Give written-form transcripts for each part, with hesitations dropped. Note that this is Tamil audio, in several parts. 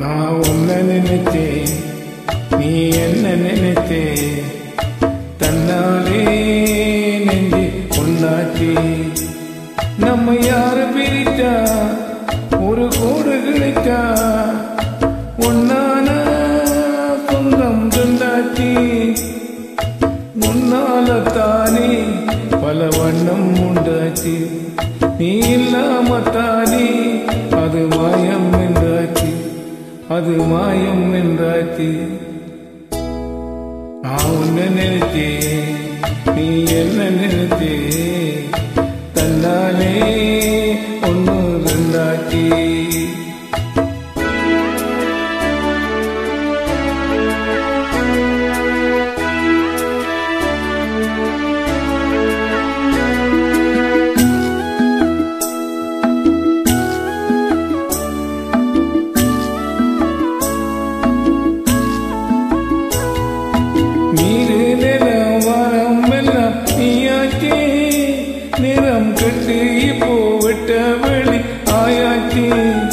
நான் உன்னை நினைச்சேன், நீ என்ன நினைச்சே, தன்னாலே நெஞ்சு பொன்னாச்சி. நம்ம யாரு பிரிச்சா ஒரு கோடு கிடைச்சா, ஒன்னான சொந்தம் சொந்தாச்சி. முன்னாலத்தானே பல வண்ணம் உண்டாச்சு, நீ இல்லாமத்தானே அது மாயம் என்றாச்சு, அது மாயம் என்றாச்சு. நான் உன்னை நினைச்சே, நீ என்ன நினைச்சே, தன்னாலே ஒன்று ரெண்டாச்சு. நிறம் கட்டு இப்போ வெட்ட வெளி ஆயாச்சி.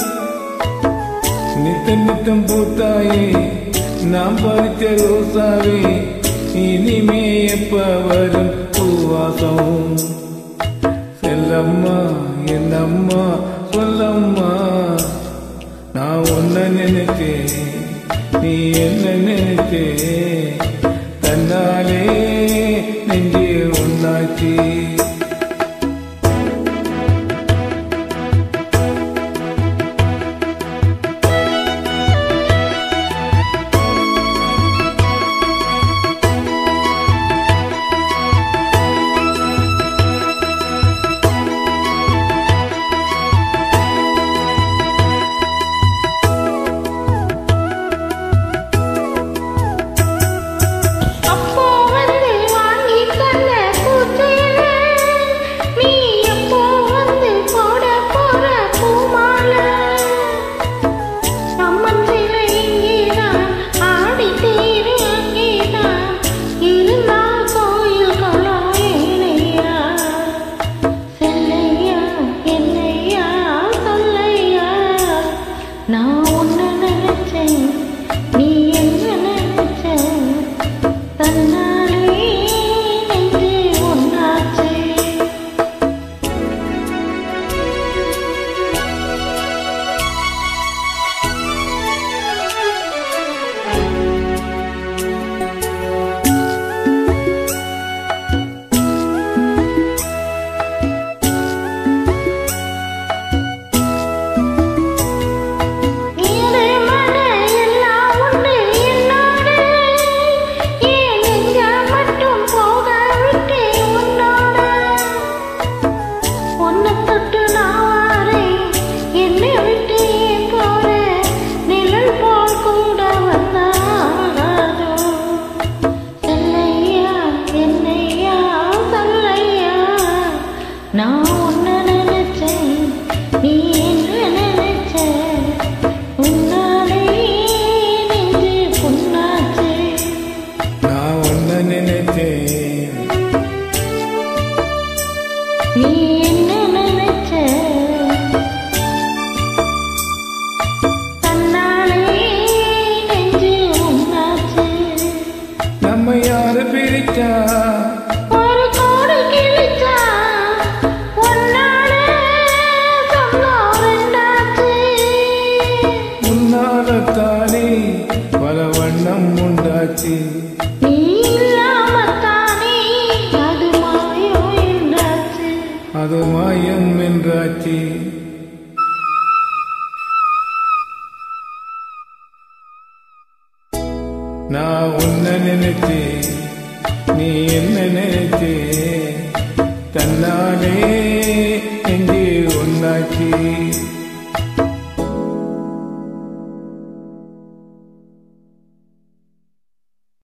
நித்தம் நித்தம் பூத்தாயே நாம் பறித்த ரோசாவே, இனிமே எப்ப வரும் பூவாசம். செல்லம்மா என்னம்மா சொல்லம்மா, நான் உன்னை நினைச்சேன், நீ என்ன நினைச்சே, தன்னாலே நெஞ்சே ஒன்னாச்சி. நான் உன்னை நினைச்சேன், நீ என்ன நினைச்ச, உன்னாலே நெஞ்சு பொன்னாச்சு. நான் உன்னை நினைச்சேன், நீ என்ன நினைச்ச, தன்னாலே நெஞ்சு ஒன்னாச்சு. நம்ம யாரு பிரிச்சா தானே பல வண்ணம் உண்டாச்சு, நீ இல்லாமத்தானே அது மாயம் என்றாச்சு, அது மாயம் என்றாச்சு. நான் உன்னை நினைச்சே, நீ என்ன நினைச்சே, தன்னாலே